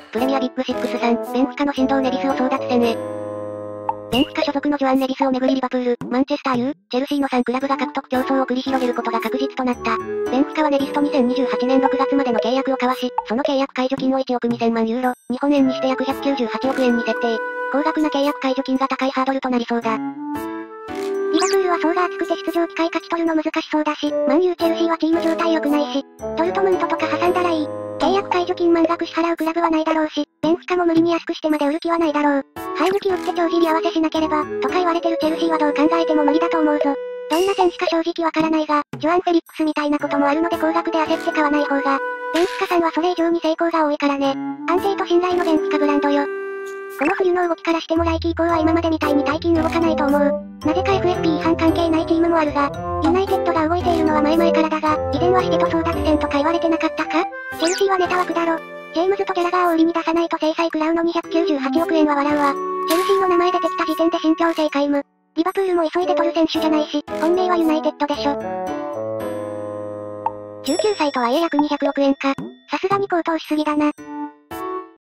プレミアビッグ6さん、ベンフィカの神童ネビスを争奪戦へ。ベンフィカ所属のジョアン・ネビスをめぐりリバプール、マンチェスター U、チェルシーの3クラブが獲得競争を繰り広げることが確実となった。ベンフィカはネビスと2028年6月までの契約を交わし、その契約解除金を1億2000万ユーロ、日本円にして約198億円に設定。高額な契約解除金が高いハードルとなりそうだ。リバプールは層が厚くて出場機会勝ち取るの難しそうだし、マンユーチェルシーはチーム状態良くないし、ドルトムントとか挟んだらいい。契約解除金満額支払うクラブはないだろうし、ベンフィカも無理に安くしてまで売る気はないだろう。生え抜き売って帳尻合わせしなければ、とか言われてるチェルシーはどう考えても無理だと思うぞ。どんな選手か正直わからないが、ジョアン・フェリックスみたいなこともあるので高額で焦って買わない方が。ベンフィカさんはそれ以上に成功が多いからね。安定と信頼のベンフィカブランドよ。この冬の動きからしても来季以降は今までみたいに大金動かないと思う。なぜか FFP 違反関係ないチームもあるが、ユナイテッドが動いているのは前々からだが、以前はシテと争奪戦とか言われてなかったか？チェルシーはネタ枠だろ。ジェームズとギャラガーを売りに出さないと制裁食らうのに198億円は笑うわ。チェルシーの名前出てきた時点で信憑性皆無。リバプールも急いで取る選手じゃないし、本命はユナイテッドでしょ。19歳とはいえ約200億円か。さすがに高騰しすぎだな。